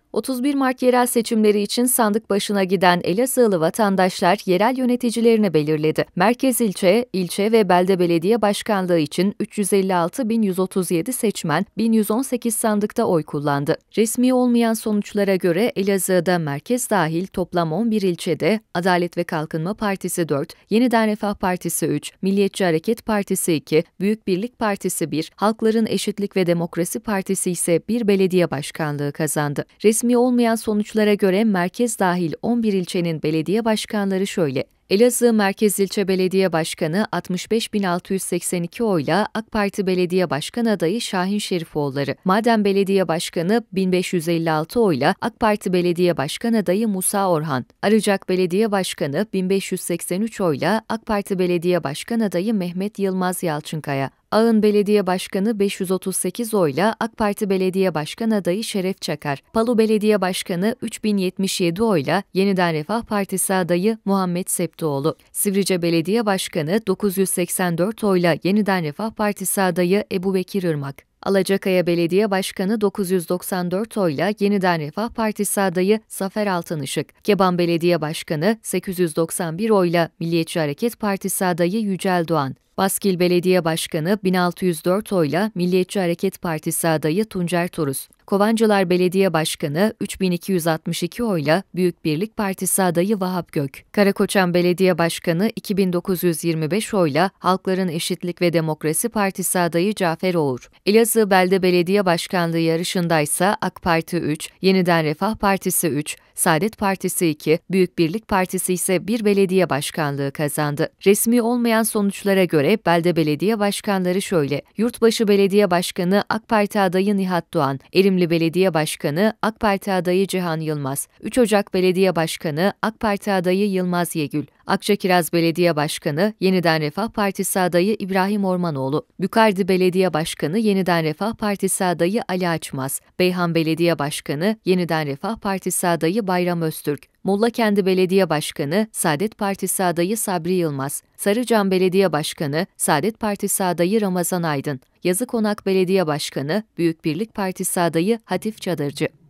31 Mart yerel seçimleri için sandık başına giden Elazığlı vatandaşlar yerel yöneticilerini belirledi. Merkez ilçe ve belde belediye başkanlığı için 356.137 seçmen 1118 sandıkta oy kullandı. Resmi olmayan sonuçlara göre Elazığ'da merkez dahil toplam 11 ilçede Adalet ve Kalkınma Partisi 4, Yeniden Refah Partisi 3, Milliyetçi Hareket Partisi 2, Büyük Birlik Partisi 1, Halkların Eşitlik ve Demokrasi Partisi ise bir belediye başkanlığı kazandı. Resmi olmayan sonuçlara göre merkez dahil 11 ilçenin belediye başkanları şöyle: Elazığ Merkez İlçe Belediye Başkanı 65.682 oyla AK Parti Belediye Başkan adayı Şahin Şerifoğulları, Maden Belediye Başkanı 1556 oyla AK Parti Belediye Başkan adayı Musa Orhan, Arıcak Belediye Başkanı 1583 oyla AK Parti Belediye Başkan adayı Mehmet Yılmaz Yalçınkaya, Ağın Belediye Başkanı 538 oyla AK Parti Belediye Başkan adayı Şeref Çakar, Palu Belediye Başkanı 3077 oyla Yeniden Refah Partisi adayı Muhammed Septioğlu, Sivrice Belediye Başkanı 984 oyla Yeniden Refah Partisi adayı Ebubekir Irmak, Alacakaya Belediye Başkanı 994 oyla Yeniden Refah Partisi adayı Zafer Altınışık, Keban Belediye Başkanı 891 oyla Milliyetçi Hareket Partisi adayı Yücel Doğan, Baskil Belediye Başkanı 1604 oyla Milliyetçi Hareket Partisi adayı Tuncer Torus, Kovancılar Belediye Başkanı 3262 oyla Büyük Birlik Partisi adayı Vahap Gök, Karakoçan Belediye Başkanı 2925 oyla Halkların Eşitlik ve Demokrasi Partisi adayı Cafer Oğur. Elazığ Belde Belediye Başkanlığı yarışındaysa AK Parti 3, Yeniden Refah Partisi 3, Saadet Partisi 2, Büyük Birlik Partisi ise bir belediye başkanlığı kazandı. Resmi olmayan sonuçlara göre belde belediye başkanları şöyle: Yurtbaşı Belediye Başkanı AK Parti adayı Nihat Doğan, Erimli Belediye Başkanı AK Parti adayı Cihan Yılmaz, 3 Ocak Belediye Başkanı AK Parti adayı Yılmaz Yegül, Akçakiraz Belediye Başkanı Yeniden Refah Partisi adayı İbrahim Ormanoğlu, Bükardi Belediye Başkanı Yeniden Refah Partisi adayı Ali Açmaz, Beyhan Belediye Başkanı Yeniden Refah Partisi adayı Bayram Öztürk, Mollakendi Belediye Başkanı Saadet Partisi adayı Sabri Yılmaz, Sarıcan Belediye Başkanı Saadet Partisi adayı Ramazan Aydın, Yazıkonak Belediye Başkanı Büyük Birlik Partisi adayı Hatif Çadırcı.